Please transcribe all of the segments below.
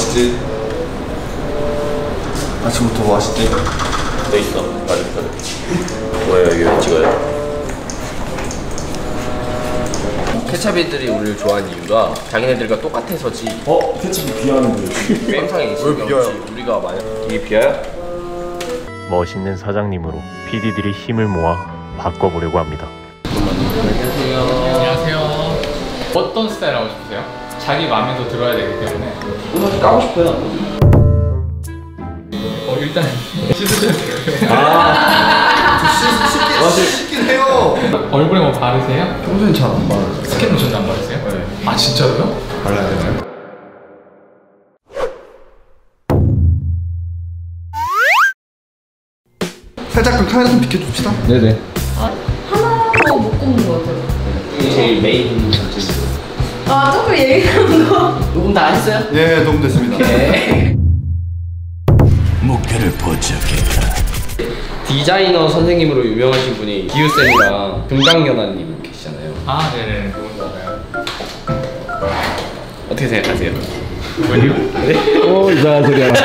하시지? 아침부터 뭐 하시지? 너 있어. 맞을까? 뭐야 여기 왜 찍어요? 케찹이들이 우리를 좋아하는 이유가 자기네들과 똑같아서지. 케첩이 비하는데 게임상에 있으면 우리가 만약 이게 비하야? 멋있는 사장님으로 PD들이 힘을 모아 바꿔보려고 합니다. 안녕하세요. 어떤 스타일 하고 싶으세요? 자기 마음에도 들어야 되기 때문에. 오늘 까고 싶어요. 일단 씻으셔도 씻긴 해요. 얼굴에 뭐 바르세요? 평소엔 잘 안 바르죠. 스킨 로션도 안 바르세요? 네. 아 진짜로요? 발라야 되나요? 살짝 그 카메라 좀 비켜줍시다. 네네. 하나도 못 꼽는 것 같아요. 이게 제일 메인 전체죠. 아, 조금 얘기하는 거. 녹음 다 했어요? 예, 녹음됐습니다. 목표를 포착했다. 디자이너 선생님으로 유명하신 분이 기우쌤이랑 금강연아님 계시잖아요. 아 네네. 그건 알아요. 어떻게 생각하세요? 뭐요? 오 이상한 소리 하나.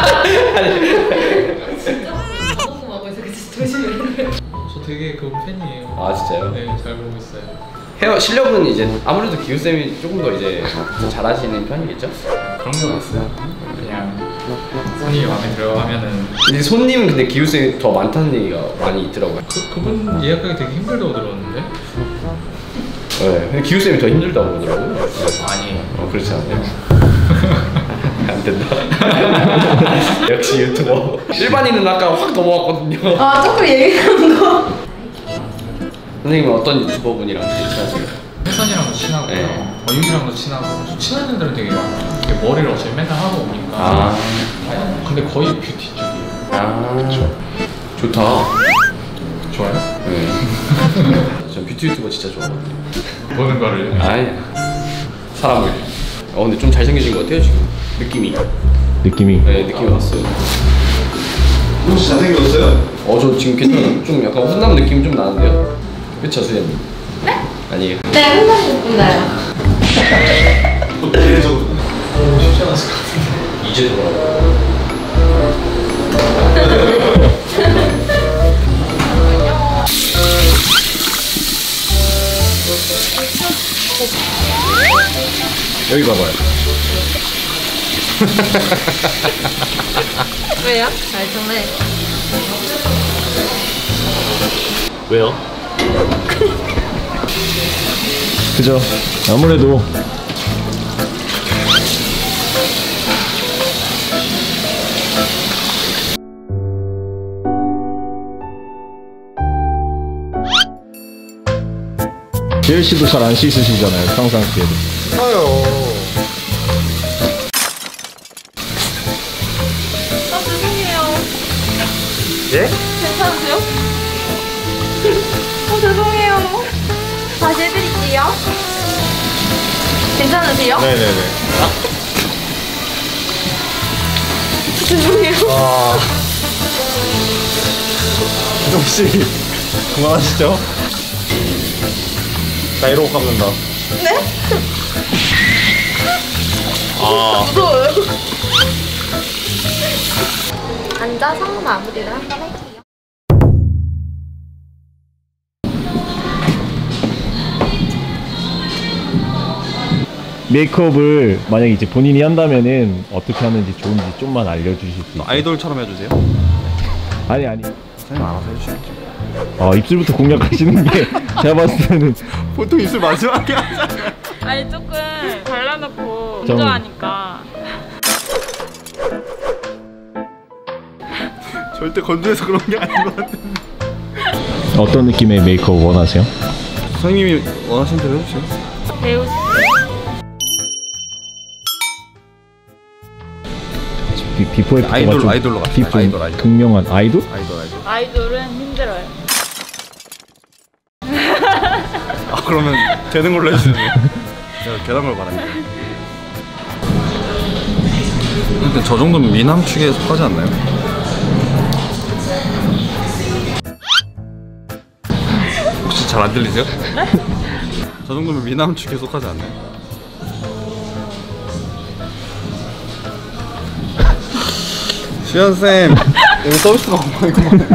녹음하고 있어, 그치? 조심해. 저 되게 그분 팬이에요. 아 진짜요? 네, 잘 보고 있어요. 헤어 실력은 이제 아무래도 기우쌤이 조금 더 이제 더 잘하시는 편이겠죠? 그런 거 없어요. 그냥 손이 마음에 들어 하면은 근데 손님은 근데 기우쌤이 더 많다는 얘기가 많이 있더라고요. 그분 예약하기 되게 힘들다고 들었는데. 네, 근데 기우쌤이 더 힘들다고 그러더라고요. 아니. 그렇지 않아요? 안 된다. 역시 유튜버. 일반인은 아까 확 넘어왔거든요. 아, 조금 얘기하는 거. 선생님은 어떤 유튜버분이랑 제일 친하세요? 혜선이랑도 친하고요. 네. 어윤이랑도 친하고. 저 친한 애들은 되게 많아요. 이렇게 머리를 어차피 맨날 하고 오니까. 아. 근데 거의 뷰티 쪽이에요. 아, 좋다. 좋아요? 네. 전 뷰티 유튜버 진짜 좋아하거든요. 보는 거를. 아니, 사람을. 근데 좀 잘생겨진 것 같아요 지금. 느낌이. 느낌이. 네, 느낌이 왔어요. 혹시 잘생겼어요? 저 지금 괜찮아요. 좀 약간 훈남 느낌 좀 나는데요. 그쵸, 수현님? 네? 아니에요. 네, 혼자 못본다요. 개인적으로. 쉽지 않았을 것 같은데. 이제 돌아와. 여기 봐봐요. 왜요? 잘 좀 해. 왜요? 그죠? 아무래도 재열 씨도 잘 안 씻으시잖아요, 평상시에도. 싫어요. 아, 죄송해요. 예? 괜찮으세요? 죄송해요. 다시 해드릴게요. 괜찮으세요? 네네네. 죄송해요. 혹시 그만하시죠? 나 이러고 깎는다. 네? 무서워요. 앉아서 마무리를 한번 할게요. 메이크업을 만약에 이제 본인이 한다면은 어떻게 하는지 좋은지 좀만 알려주실 수 있어요? 아이돌처럼 해주세요. 아니 선생님 알아서 해주시겠죠. 입술부터 공략하시는 게 제가 봤을 때는 보통 입술 마지막에 하잖아요. 아니 조금 발라놓고 좀- 운전하니까 절대 건조해서 그런 게 아닌 것 같은데. 어떤 느낌의 메이크업 원하세요? 선생님이 원하시는 대로 해주세요. 배우 비포 애프터가 좀 아이돌로 갑시다. 좀 아이돌. 극명한 아이돌? 아이돌은 힘들어요. 그러면 되는 걸로 해주세요. 제가 되는 걸 바랍니다. 근데 저 정도면 미남 축에 속하지 않나요? 혹시 잘 안 들리세요? 네? 저 정도면 미남 축에 속하지 않나요? 지현 쌤 여기 서비스가 엉망이구만.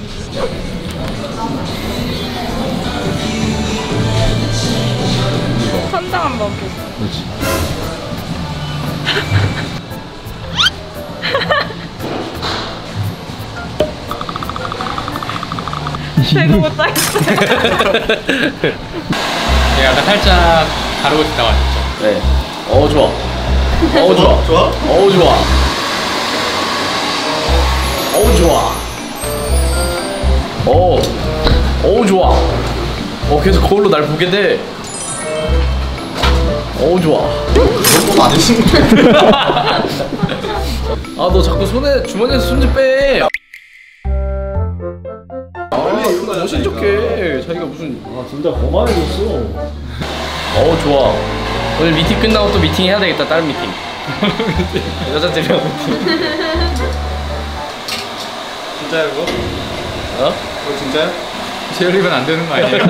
천장 한번 보세요. 그렇지. 제가 못하겠어요. 제가 아까 살짝 가르고 싶다고 하셨죠? 네. 좋아. 좋아. 좋아? 좋아. 좋아. 좋아. 계속 거울로 날 보게 돼. 좋아. 그런 거 아니신 거예요? 너 자꾸 주머니에서 손 좀 빼. 정신 좋게. 자기가 무슨. 진짜 거만해졌어. 좋아. 오늘 미팅 끝나고 또 미팅 해야 되겠다. 다른 미팅. 여자들이랑 미팅. 진짜요 그거? 그거 진짜요? 제어립은 안 되는 거 아니에요?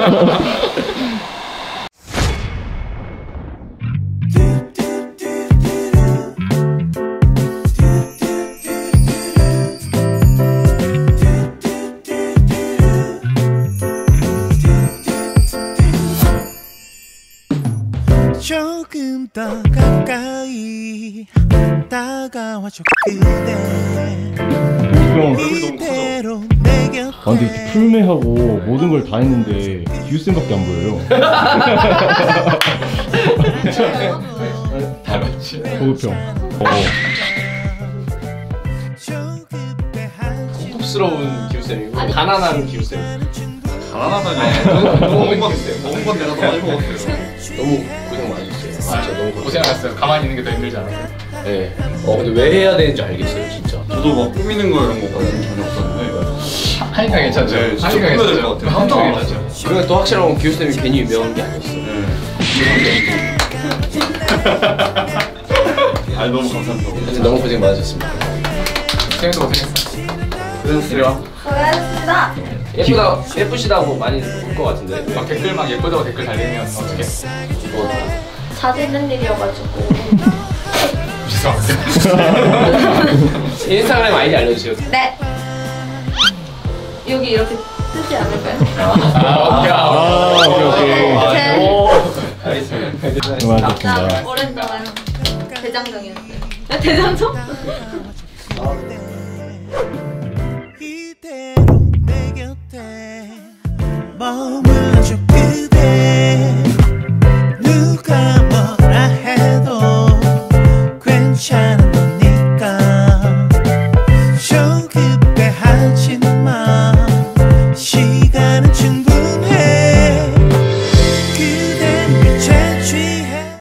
조금 더 가까이 다가와줘 그대 이대로 내 곁에 근데 이렇게 풀메하고 모든 걸 다 했는데 기우쌤밖에 안 보여요. 다르지. 보급형. 고급스러운 기우쌤이고 가난한 기우쌤. 가난하다니. 먹은 건 내가 더 많이 먹었어요. 너무 고생 많으셨어요. 진짜 너무 고생하셨어요. 가만히 있는 게 더 힘들지 않았어요? 네. 근데 왜 해야 되는지 알겠어요, 진짜. 저도 막 꾸미는 거 이런 거 관심 전혀 없었는데. 하니까 괜찮죠? 네, 진짜 하니까 꾸며야 될 괜찮죠? 것 같아요. 하니까 어. 괜찮죠? 그러니까 또 확실한 건 기우쌤이 괜히 유명한 게 아니었어. 아니 너무 감사합니다. 근데 너무 고생 많으셨습니다. 쌤도 고생했어. 그랬어요. 고맙습니다. 예쁘시다고 많이 볼 것 같은데. 막 댓글 막 예쁘다고 댓글 달리면 어떡해? 자주 있는 일이어가지고. 죄송합니다. 인스타그램 아이디 알려주세요. 네. 여기 이렇게 뜨지 않을까요? 오케이. 제 알겠습니다. 수고하셨습니다. 오랜 동안 대장정이었어요. 대장정? 이대로 내 곁에 머물러줘 그대 누가 뭐라 해도 괜찮은 거니까 조급해하지 마 시간은 충분히